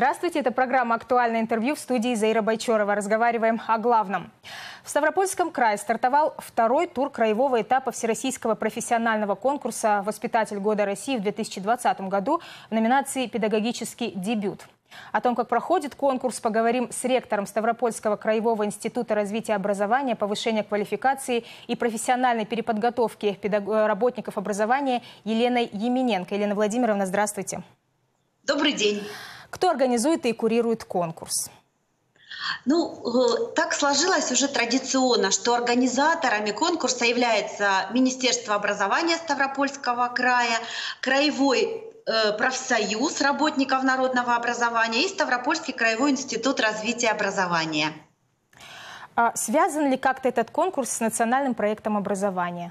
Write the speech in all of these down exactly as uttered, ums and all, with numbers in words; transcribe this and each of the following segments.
Здравствуйте, это программа «Актуальное интервью», в студии Заира Байчорова. Разговариваем о главном. В Ставропольском крае стартовал второй тур краевого этапа Всероссийского профессионального конкурса «Воспитатель года России» в две тысячи двадцатом году в номинации «Педагогический дебют». О том, как проходит конкурс, поговорим с ректором Ставропольского краевого института развития образования, повышения квалификации и профессиональной переподготовки работников образования Еленой Емененко. Елена Владимировна, здравствуйте. Добрый день. Кто организует и курирует конкурс? Ну, так сложилось уже традиционно, что организаторами конкурса является Министерство образования Ставропольского края, Краевой профсоюз работников народного образования и Ставропольский краевой институт развития образования. А связан ли как-то этот конкурс с национальным проектом образования?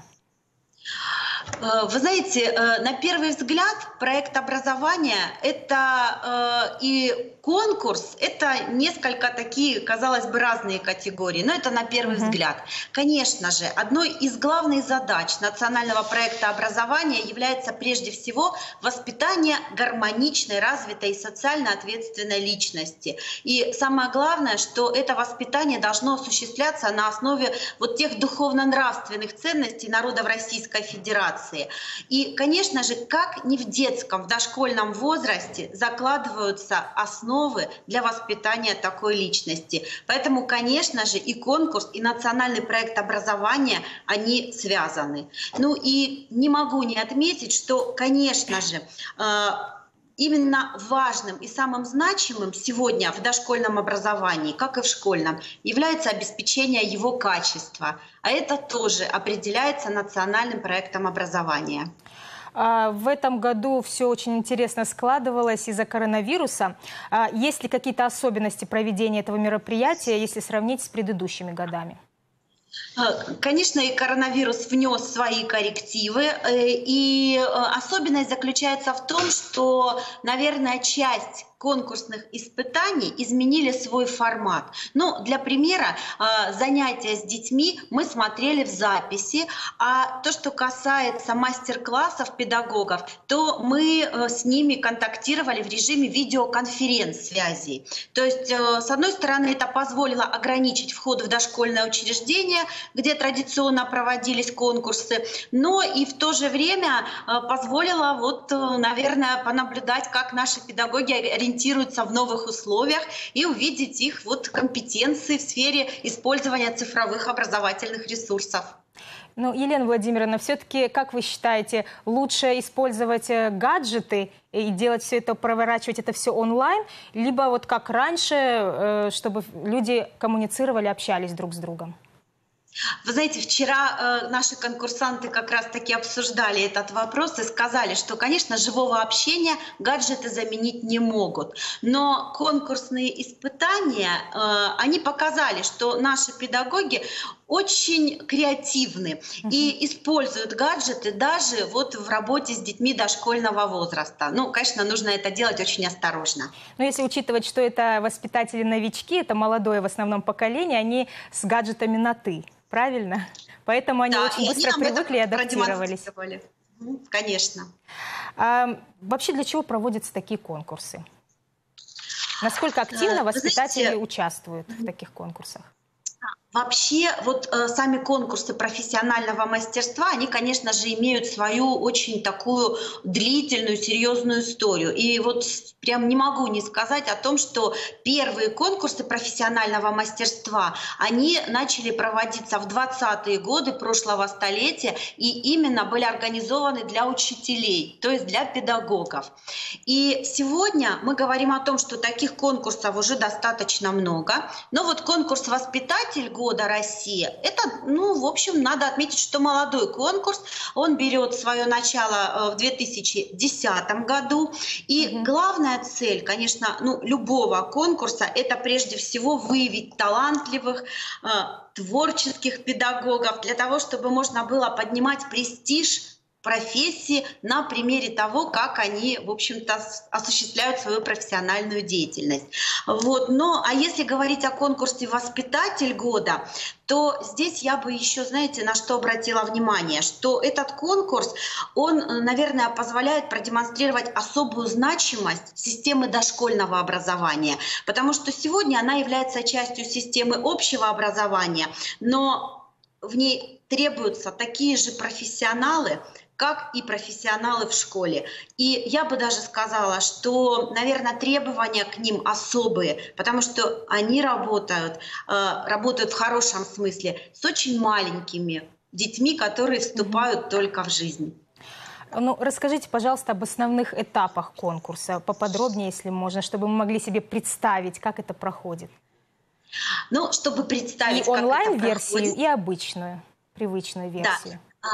Вы знаете, на первый взгляд проект образования – это и конкурс, это несколько такие, казалось бы, разные категории, но это на первый uh-huh. взгляд. Конечно же, одной из главных задач национального проекта образования является прежде всего воспитание гармоничной, развитой и социально ответственной личности. И самое главное, что это воспитание должно осуществляться на основе вот тех духовно-нравственных ценностей народов Российской Федерации. И, конечно же, как не в детском, в дошкольном возрасте закладываются основы для воспитания такой личности. Поэтому, конечно же, и конкурс, и национальный проект образования, они связаны. Ну и не могу не отметить, что, конечно же, именно важным и самым значимым сегодня в дошкольном образовании, как и в школьном, является обеспечение его качества. А это тоже определяется национальным проектом образования. В этом году все очень интересно складывалось из-за коронавируса. Есть ли какие-то особенности проведения этого мероприятия, если сравнить с предыдущими годами? Конечно, и коронавирус внес свои коррективы, и особенность заключается в том, что, наверное, часть конкурсных испытаний изменили свой формат. Ну, для примера, занятия с детьми мы смотрели в записи, а то, что касается мастер-классов педагогов, то мы с ними контактировали в режиме видеоконференц-связи. То есть, с одной стороны, это позволило ограничить вход в дошкольное учреждение, где традиционно проводились конкурсы, но и в то же время позволило, вот, наверное, понаблюдать, как наши педагоги ориентируются в новых условиях и увидеть их вот компетенции в сфере использования цифровых образовательных ресурсов. Ну, Елена Владимировна, все-таки, как вы считаете, лучше использовать гаджеты и делать все это, проворачивать это все онлайн, либо вот как раньше, чтобы люди коммуницировали, общались друг с другом? Вы знаете, вчера э, наши конкурсанты как раз-таки обсуждали этот вопрос и сказали, что, конечно, живого общения гаджеты заменить не могут. Но конкурсные испытания, э, они показали, что наши педагоги очень креативны uh-huh. и используют гаджеты даже вот в работе с детьми дошкольного возраста. Ну, конечно, нужно это делать очень осторожно. Но если учитывать, что это воспитатели-новички, это молодое в основном поколение, они с гаджетами на «ты». Правильно? Поэтому они да, очень быстро они привыкли и адаптировались. Конечно. А, вообще для чего проводятся такие конкурсы? Насколько активно Вы воспитатели знаете, участвуют в таких конкурсах? Вообще, вот э, сами конкурсы профессионального мастерства, они, конечно же, имеют свою очень такую длительную, серьезную историю. И вот прям не могу не сказать о том, что первые конкурсы профессионального мастерства, они начали проводиться в двадцатые годы прошлого столетия и именно были организованы для учителей, то есть для педагогов. И сегодня мы говорим о том, что таких конкурсов уже достаточно много. Но вот конкурс «Воспитатель года России» — это, ну, в общем, надо отметить, что молодой конкурс. Он берет свое начало в две тысячи десятом году. И mm-hmm. главная цель, конечно, ну, любого конкурса — это прежде всего выявить талантливых, э, творческих педагогов для того, чтобы можно было поднимать престиж профессии на примере того, как они, в общем-то, осуществляют свою профессиональную деятельность. Вот. Но, а если говорить о конкурсе «Воспитатель года», то здесь я бы еще, знаете, на что обратила внимание, что этот конкурс, он, наверное, позволяет продемонстрировать особую значимость системы дошкольного образования, потому что сегодня она является частью системы общего образования, но в ней требуются такие же профессионалы, как и профессионалы в школе. И я бы даже сказала, что, наверное, требования к ним особые, потому что они работают, э, работают в хорошем смысле с очень маленькими детьми, которые вступают mm-hmm. только в жизнь. Ну, расскажите, пожалуйста, об основных этапах конкурса, поподробнее, если можно, чтобы мы могли себе представить, как это проходит. Ну, чтобы представить, и онлайн-версию, и обычную, привычную версию. Да.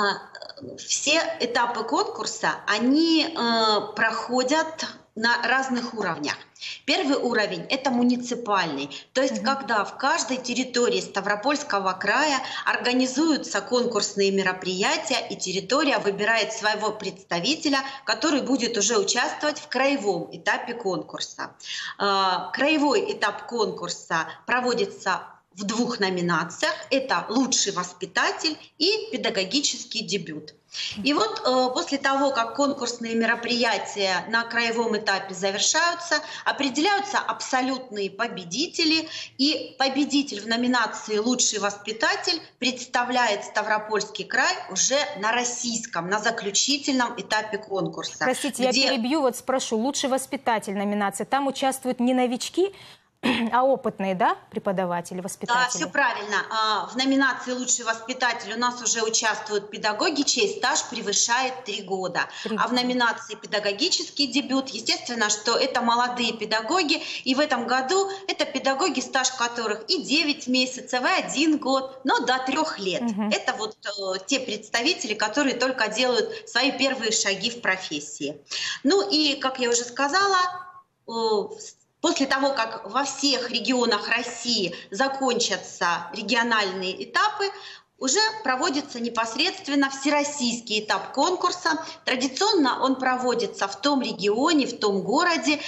Все этапы конкурса, они э, проходят на разных уровнях. Первый уровень – это муниципальный, то есть mm-hmm. когда в каждой территории Ставропольского края организуются конкурсные мероприятия, и территория выбирает своего представителя, который будет уже участвовать в краевом этапе конкурса. Э, краевой этап конкурса проводится в двух номинациях. Это «Лучший воспитатель» и «Педагогический дебют». И вот э, после того, как конкурсные мероприятия на краевом этапе завершаются, определяются абсолютные победители, и победитель в номинации «Лучший воспитатель» представляет Ставропольский край уже на российском, на заключительном этапе конкурса. Простите, где... я перебью, вот спрошу, «Лучший воспитатель» номинация, там участвуют не новички, а опытные, да, преподаватели, воспитатели? Да, все правильно. В номинации «Лучший воспитатель» у нас уже участвуют педагоги, чей стаж превышает три года. три года. А в номинации «Педагогический дебют», естественно, что это молодые педагоги, и в этом году это педагоги, стаж которых и девять месяцев, и один год, но до трех лет. Угу. Это вот э, те представители, которые только делают свои первые шаги в профессии. Ну и, как я уже сказала, э, после того, как во всех регионах России закончатся региональные этапы, уже проводится непосредственно всероссийский этап конкурса. Традиционно он проводится в том регионе, в том городе,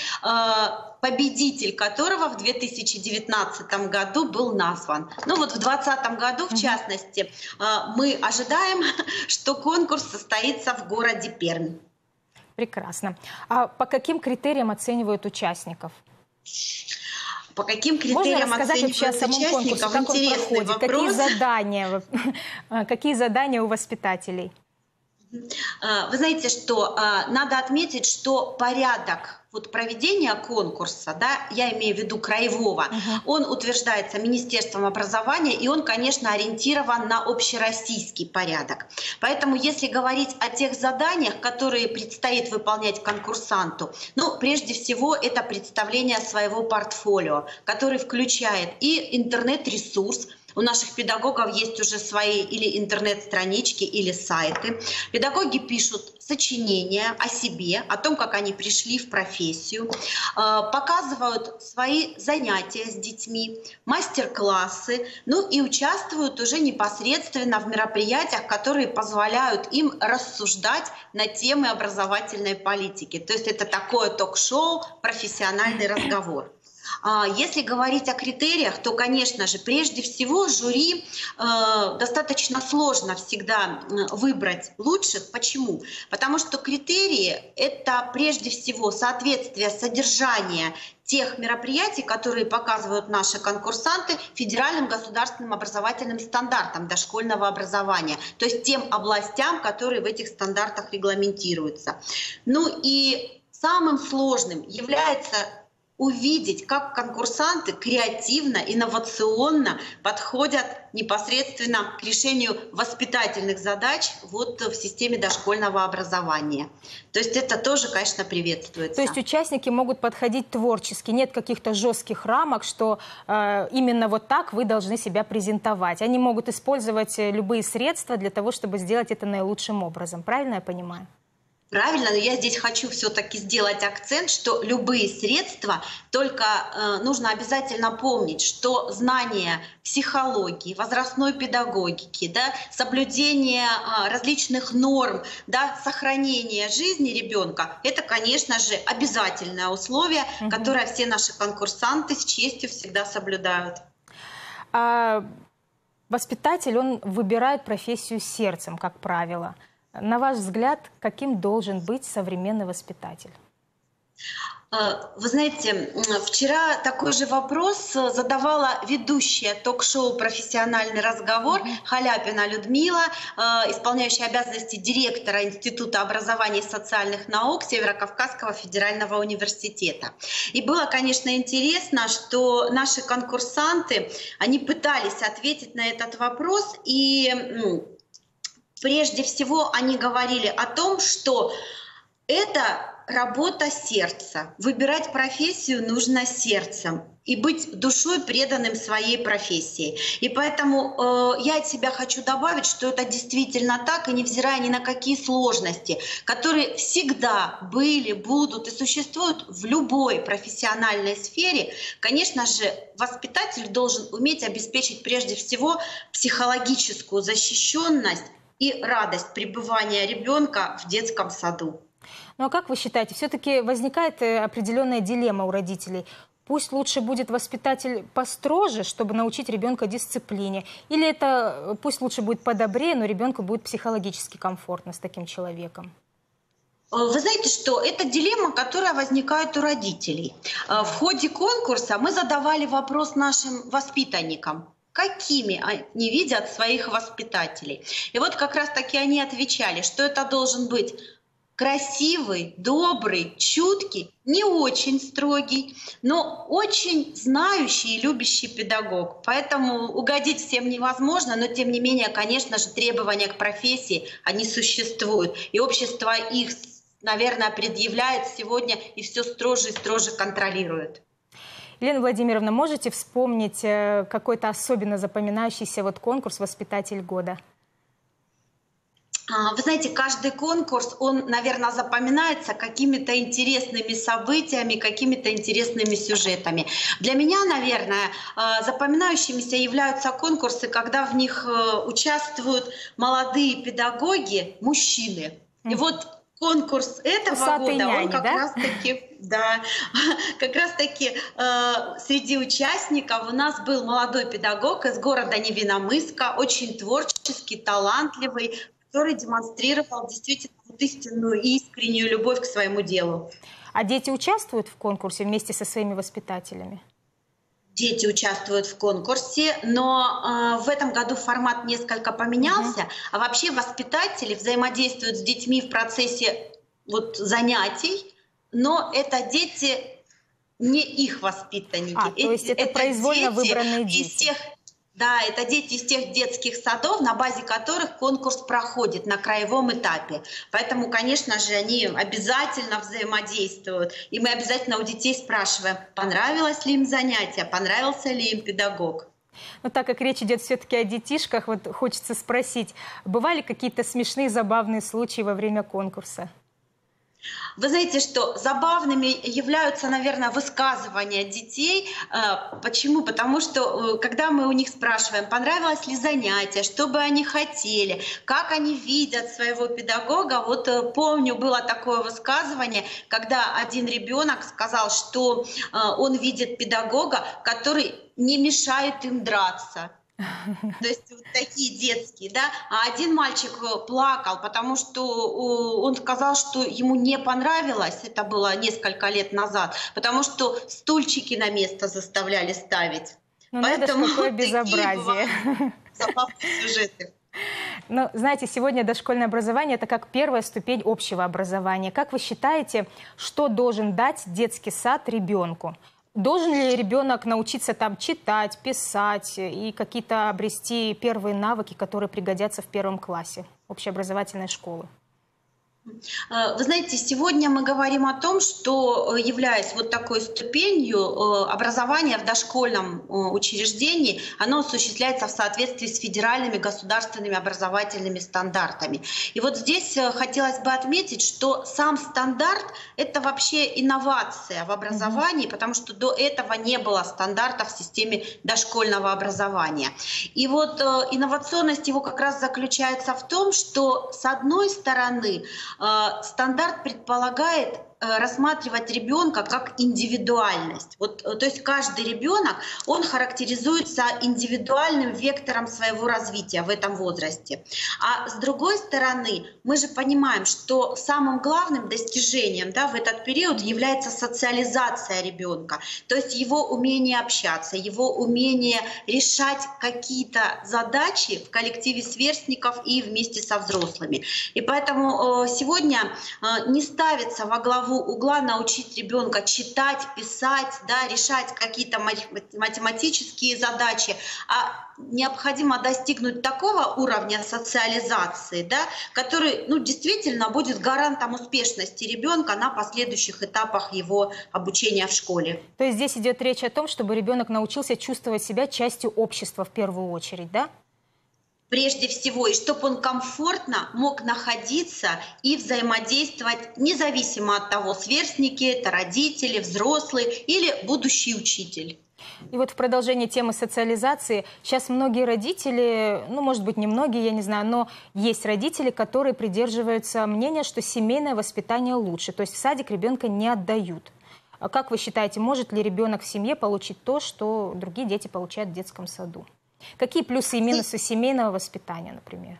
победитель которого в две тысячи девятнадцатом году был назван. Ну вот в две тысячи двадцатом году, в частности, мы ожидаем, что конкурс состоится в городе Пермь. Прекрасно. А по каким критериям оценивают участников? По каким критериям Можно рассказать вообще о самом конкурсе, как он проходит, какие задания, какие задания у воспитателей? Вы знаете, что надо отметить, что порядок вот проведения конкурса, да, я имею в виду краевого, uh-huh. он утверждается Министерством образования, и он, конечно, ориентирован на общероссийский порядок. Поэтому, если говорить о тех заданиях, которые предстоит выполнять конкурсанту, ну, прежде всего, это представление своего портфолио, который включает и интернет-ресурс. У наших педагогов есть уже свои или интернет-странички, или сайты. Педагоги пишут сочинения о себе, о том, как они пришли в профессию, показывают свои занятия с детьми, мастер-классы, ну и участвуют уже непосредственно в мероприятиях, которые позволяют им рассуждать на темы образовательной политики. То есть это такое ток-шоу, профессиональный разговор. Если говорить о критериях, то, конечно же, прежде всего жюри э, достаточно сложно всегда выбрать лучших. Почему? Потому что критерии – это прежде всего соответствие содержания тех мероприятий, которые показывают наши конкурсанты, федеральным государственным образовательным стандартам дошкольного образования, то есть тем областям, которые в этих стандартах регламентируются. Ну и самым сложным является увидеть, как конкурсанты креативно, инновационно подходят непосредственно к решению воспитательных задач вот в системе дошкольного образования. То есть это тоже, конечно, приветствуется. То есть участники могут подходить творчески, нет каких-то жестких рамок, что э, именно вот так вы должны себя презентовать. Они могут использовать любые средства для того, чтобы сделать это наилучшим образом. Правильно я понимаю? Правильно, но я здесь хочу все-таки сделать акцент, что любые средства, только э, нужно обязательно помнить, что знание психологии, возрастной педагогики, да, соблюдение э, различных норм, да, сохранение жизни ребенка, это, конечно же, обязательное условие, угу. которое все наши конкурсанты с честью всегда соблюдают. А воспитатель, он выбирает профессию сердцем, как правило. На ваш взгляд, каким должен быть современный воспитатель? Вы знаете, вчера такой же вопрос задавала ведущая ток-шоу «Профессиональный разговор» Халяпина Людмила, исполняющая обязанности директора Института образования и социальных наук Северо-Кавказского федерального университета. И было, конечно, интересно, что наши конкурсанты, они пытались ответить на этот вопрос, и ну, прежде всего они говорили о том, что это работа сердца. Выбирать профессию нужно сердцем и быть душой преданным своей профессии. И поэтому э, я от себя хочу добавить, что это действительно так, и невзирая ни на какие сложности, которые всегда были, будут и существуют в любой профессиональной сфере, конечно же, воспитатель должен уметь обеспечить прежде всего психологическую защищенность и радость пребывания ребенка в детском саду. Ну а как вы считаете, все-таки возникает определенная дилемма у родителей? Пусть лучше будет воспитатель построже, чтобы научить ребенка дисциплине, или это пусть лучше будет подобрее, но ребенку будет психологически комфортно с таким человеком? Вы знаете, что это дилемма, которая возникает у родителей. В ходе конкурса мы задавали вопрос нашим воспитанникам. Какими они видят своих воспитателей? И вот как раз-таки они отвечали, что это должен быть красивый, добрый, чуткий, не очень строгий, но очень знающий и любящий педагог. Поэтому угодить всем невозможно, но тем не менее, конечно же, требования к профессии, они существуют. И общество их, наверное, предъявляет сегодня и все строже и строже контролирует. Елена Владимировна, можете вспомнить какой-то особенно запоминающийся вот конкурс «Воспитатель года»? Вы знаете, каждый конкурс, он, наверное, запоминается какими-то интересными событиями, какими-то интересными сюжетами. Для меня, наверное, запоминающимися являются конкурсы, когда в них участвуют молодые педагоги, мужчины. И вот конкурс этого Усатый года, няни, он как да? раз-таки, да, как раз-таки э, среди участников у нас был молодой педагог из города Невинномысска, очень творческий, талантливый, который демонстрировал действительно вот истинную и искреннюю любовь к своему делу. А дети участвуют в конкурсе вместе со своими воспитателями? Дети участвуют в конкурсе, но э, в этом году формат несколько поменялся, угу. а вообще воспитатели взаимодействуют с детьми в процессе вот, занятий, но это дети не их воспитанники. А, то есть это, это произвольно дети выбранные дети. Из тех, да, это дети из тех детских садов, на базе которых конкурс проходит на краевом этапе. Поэтому, конечно же, они обязательно взаимодействуют. И мы обязательно у детей спрашиваем, понравилось ли им занятие, понравился ли им педагог. Но так как речь идет все-таки о детишках, вот хочется спросить, бывали какие-то смешные, забавные случаи во время конкурса? Вы знаете, что забавными являются, наверное, высказывания детей. Почему? Потому что, когда мы у них спрашиваем, понравилось ли занятие, что бы они хотели, как они видят своего педагога, вот помню, было такое высказывание, когда один ребенок сказал, что он видит педагога, который не мешает им драться. То есть вот такие детские, да. А один мальчик плакал, потому что он сказал, что ему не понравилось, это было несколько лет назад, потому что стульчики на место заставляли ставить. Ну, Поэтому это ж какое безобразие. Забавные сюжеты. Ну, знаете, сегодня дошкольное образование – это как первая ступень общего образования. Как вы считаете, что должен дать детский сад ребенку? Должен ли ребенок научиться там читать, писать и какие-то обрести первые навыки, которые пригодятся в первом классе общеобразовательной школы? Вы знаете, сегодня мы говорим о том, что, являясь вот такой ступенью, образование в дошкольном учреждении, оно осуществляется в соответствии с федеральными государственными образовательными стандартами. И вот здесь хотелось бы отметить, что сам стандарт – это вообще инновация в образовании, потому что до этого не было стандартов в системе дошкольного образования. И вот инновационность его как раз заключается в том, что с одной стороны, стандарт предполагает рассматривать ребенка как индивидуальность. Вот, то есть каждый ребенок, он характеризуется индивидуальным вектором своего развития в этом возрасте. А с другой стороны, мы же понимаем, что самым главным достижением, да, в этот период является социализация ребенка, то есть его умение общаться, его умение решать какие-то задачи в коллективе сверстников и вместе со взрослыми. И поэтому сегодня не ставится во главу угла научить ребенка читать, писать, да, решать какие-то математические задачи, а необходимо достигнуть такого уровня социализации, да, который, ну, действительно будет гарантом успешности ребенка на последующих этапах его обучения в школе. То есть здесь идет речь о том, чтобы ребенок научился чувствовать себя частью общества в первую очередь, да? Прежде всего, и чтобы он комфортно мог находиться и взаимодействовать, независимо от того, сверстники это, родители, взрослые или будущий учитель. И вот в продолжении темы социализации, сейчас многие родители, ну, может быть, не многие, я не знаю, но есть родители, которые придерживаются мнения, что семейное воспитание лучше, то есть в садик ребенка не отдают. А как вы считаете, может ли ребенок в семье получить то, что другие дети получают в детском саду? Какие плюсы и минусы семейного воспитания, например?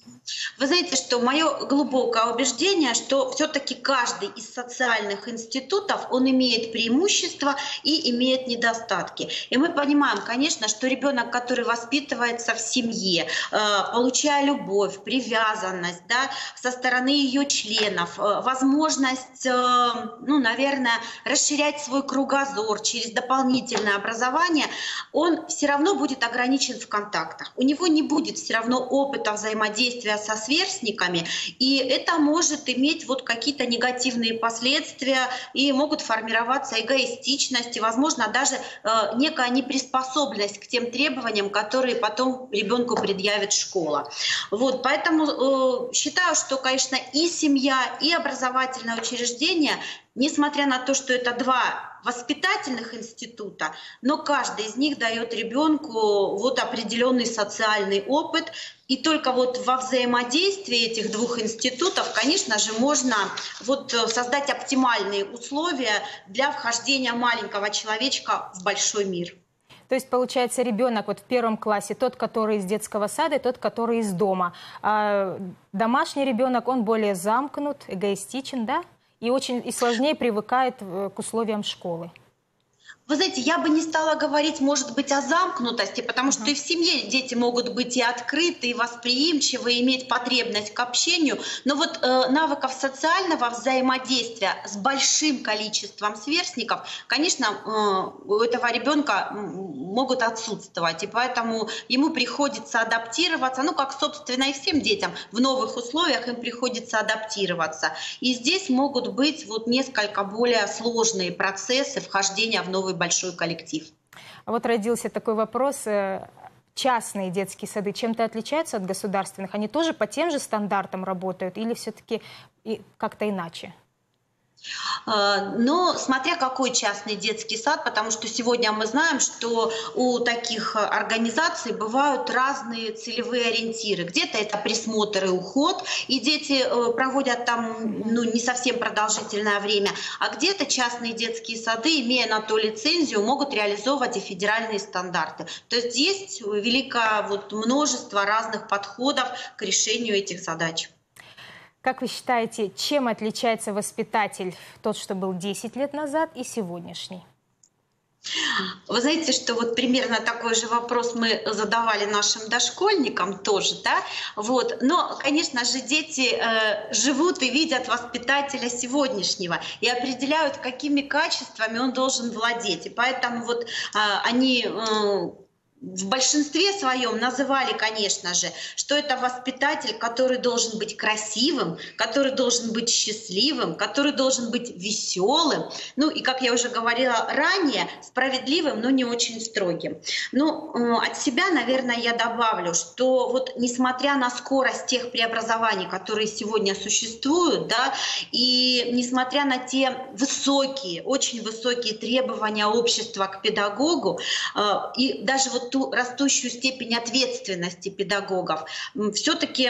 Вы знаете, что мое глубокое убеждение, что все-таки каждый из социальных институтов, он имеет преимущества и имеет недостатки. И мы понимаем, конечно, что ребенок, который воспитывается в семье, получая любовь, привязанность, да, со стороны ее членов, возможность, ну, наверное, расширять свой кругозор через дополнительное образование, он все равно будет ограничен в контактах. У него не будет все равно опыта взаимодействия со сверстниками, и это может иметь вот какие-то негативные последствия, и могут формироваться эгоистичность, и, возможно, даже э, некая неприспособленность к тем требованиям, которые потом ребенку предъявит школа. Вот, поэтому э, считаю, что, конечно, и семья, и образовательное учреждение, несмотря на то, что это два воспитательных института, но каждый из них дает ребенку вот определенный социальный опыт. И только вот во взаимодействии этих двух институтов, конечно же, можно вот создать оптимальные условия для вхождения маленького человечка в большой мир. То есть, получается, ребенок вот в первом классе, тот, который из детского сада, и тот, который из дома. А домашний ребенок, он более замкнут, эгоистичен, да? И очень и сложнее привыкает к условиям школы. Вы знаете, я бы не стала говорить, может быть, о замкнутости, потому что и в семье дети могут быть и открыты, и восприимчивы, и иметь потребность к общению. Но вот э, навыков социального взаимодействия с большим количеством сверстников, конечно, э, у этого ребенка могут отсутствовать. И поэтому ему приходится адаптироваться, ну, как, собственно, и всем детям в новых условиях им приходится адаптироваться. И здесь могут быть вот несколько более сложные процессы вхождения в новый большой коллектив. А вот родился такой вопрос. Частные детские сады чем-то отличаются от государственных? Они тоже по тем же стандартам работают или все-таки как-то иначе? Но смотря какой частный детский сад, потому что сегодня мы знаем, что у таких организаций бывают разные целевые ориентиры. Где-то это присмотр и уход, и дети проводят там, ну, не совсем продолжительное время, а где-то частные детские сады, имея на то лицензию, могут реализовывать и федеральные стандарты. То есть есть великое вот множество разных подходов к решению этих задач. Как вы считаете, чем отличается воспитатель, тот, что был десять лет назад, и сегодняшний? Вы знаете, что вот примерно такой же вопрос мы задавали нашим дошкольникам тоже, да? Вот. Но, конечно же, дети э, живут и видят воспитателя сегодняшнего и определяют, какими качествами он должен владеть. И поэтому вот э, они... Э, в большинстве своем называли, конечно же, что это воспитатель, который должен быть красивым, который должен быть счастливым, который должен быть веселым, ну и, как я уже говорила ранее, справедливым, но не очень строгим. Ну, от себя, наверное, я добавлю, что вот несмотря на скорость тех преобразований, которые сегодня существуют, да, и несмотря на те высокие, очень высокие требования общества к педагогу, и даже вот ту растущую степень ответственности педагогов, все-таки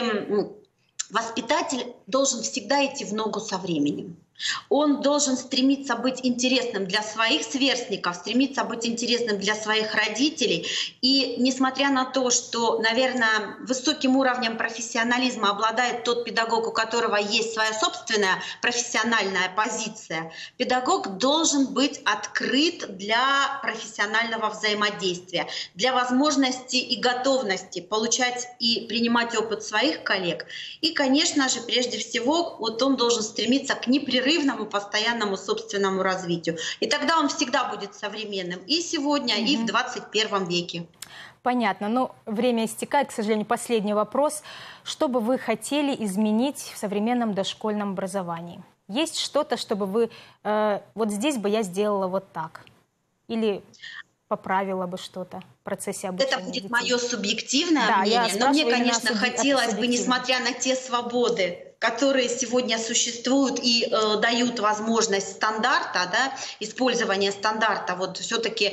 воспитатель должен всегда идти в ногу со временем. Он должен стремиться быть интересным для своих сверстников, стремиться быть интересным для своих родителей. И несмотря на то, что, наверное, высоким уровнем профессионализма обладает тот педагог, у которого есть своя собственная профессиональная позиция, педагог должен быть открыт для профессионального взаимодействия, для возможности и готовности получать и принимать опыт своих коллег. И, конечно же, прежде всего, вот он должен стремиться к непрерывному постоянному собственному развитию. И тогда он всегда будет современным и сегодня, mm-hmm. и в двадцать первом веке. Понятно. Но время истекает, к сожалению. Последний вопрос. Что бы вы хотели изменить в современном дошкольном образовании? Есть что-то, чтобы вы... Э, вот здесь бы я сделала вот так? Или поправила бы что-то в процессе обучения? Это будет детей? Мое субъективное да, мнение. Но мне, конечно, субъ... хотелось бы, несмотря на те свободы, которые сегодня существуют и э, дают возможность стандарта, да, использования стандарта, вот все-таки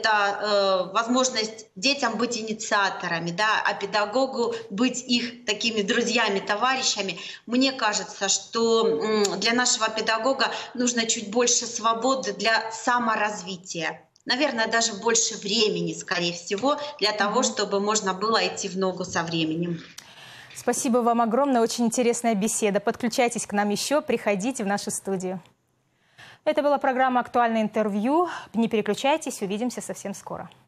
это э, возможность детям быть инициаторами, да, а педагогу быть их такими друзьями, товарищами. Мне кажется, что э, для нашего педагога нужно чуть больше свободы для саморазвития. Наверное, даже больше времени, скорее всего, для того, mm-hmm. чтобы можно было идти в ногу со временем. Спасибо вам огромное, очень интересная беседа. Подключайтесь к нам еще, приходите в нашу студию. Это была программа «Актуальное интервью». Не переключайтесь, увидимся совсем скоро.